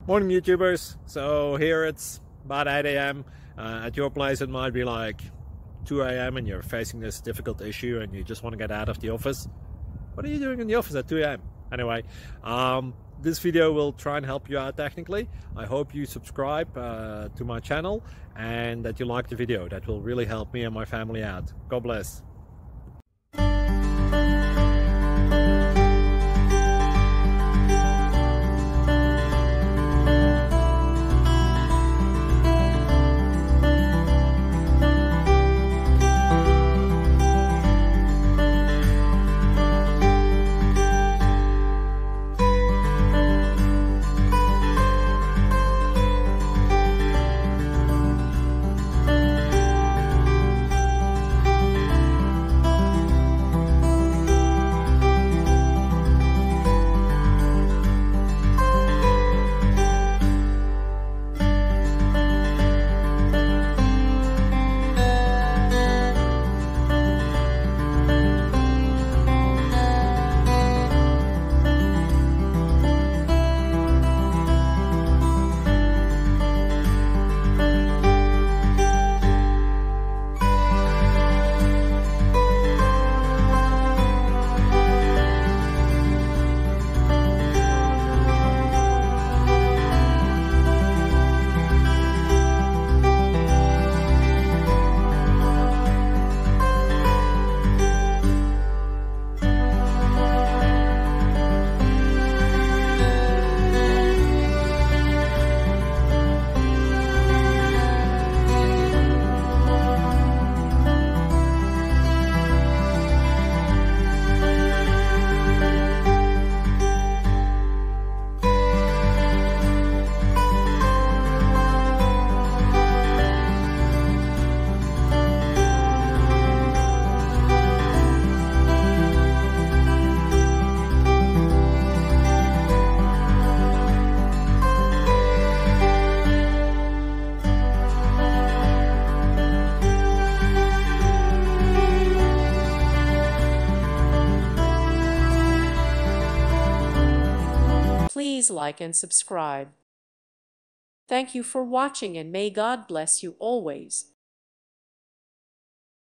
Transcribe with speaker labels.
Speaker 1: Morning YouTubers. So here it's about 8 a.m. At your place it might be like 2 a.m. and you're facing this difficult issue and you just want to get out of the office. What are you doing in the office at 2 a.m.? Anyway, this video will try and help you out technically. I hope you subscribe to my channel and that you like the video. That will really help me and my family out. God bless.
Speaker 2: Please like and subscribe. Thank you for watching and may God bless you always.